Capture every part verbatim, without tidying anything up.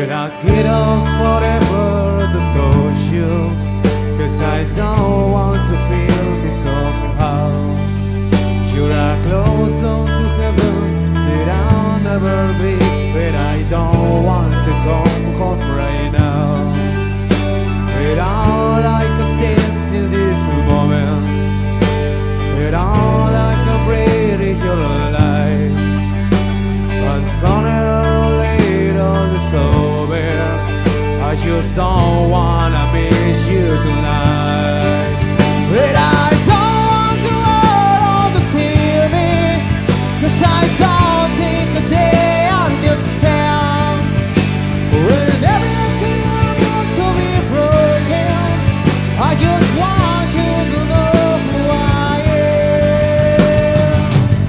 But I get up forever to touch you, 'cause I don't want to feel me somehow. You're a close on to heaven that I'll never be, but I don't want to come home right now. But all I can taste in this moment, but all I can breathe is your life. And sooner or later it's over, I just don't wanna miss you tonight. But I don't want to hurt or to see me, 'cause I don't think they understand. When everything meant to be broken, I just want you to know who I am.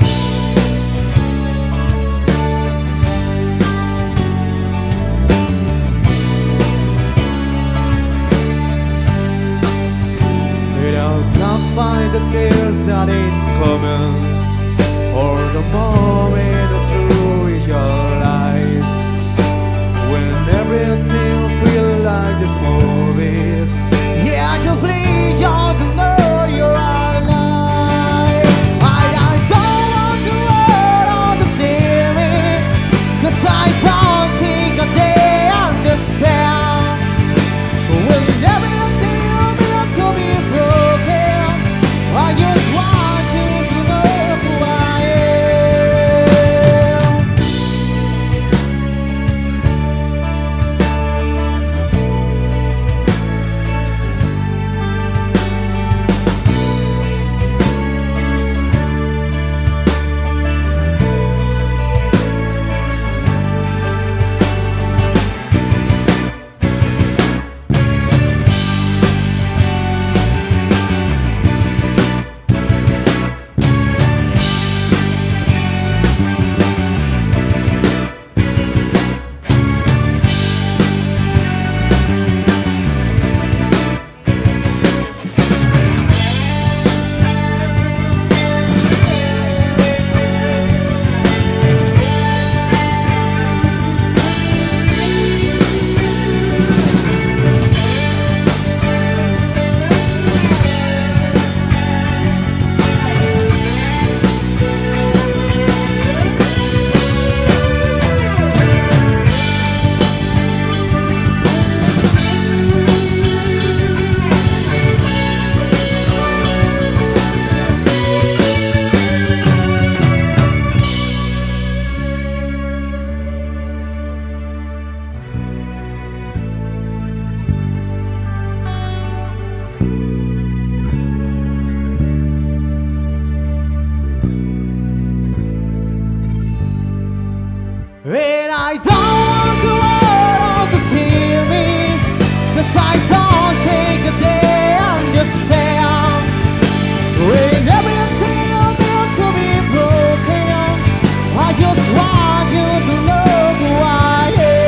But I can't find the tears that ain't coming, or the moment the truth is your eyes. When everything feels like this movies, yeah, just please y'all to know you're alive. I, I don't want to hurt or to see me, 'cause I don't think they understand. When everything meant to be broken, I just want you to know who I am. And I don't want to hurt or to see me, 'cause I don't think they understand. When everything meant to be broken, I just want you to know who I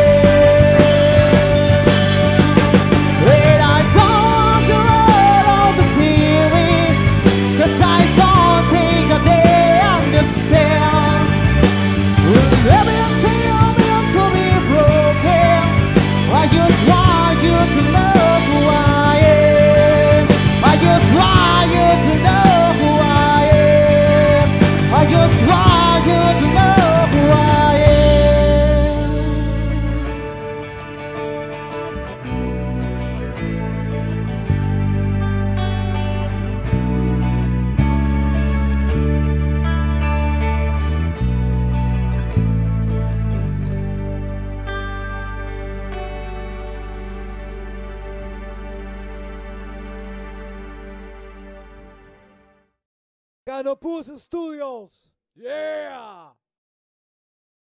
am. And I don't want to hurt or to see me, 'cause I don't think they understand. When everything meant to be broken, I just want you to know who I am. I just want you to know who I am. I just want you to know who I am. Canopus Studios. Yeah!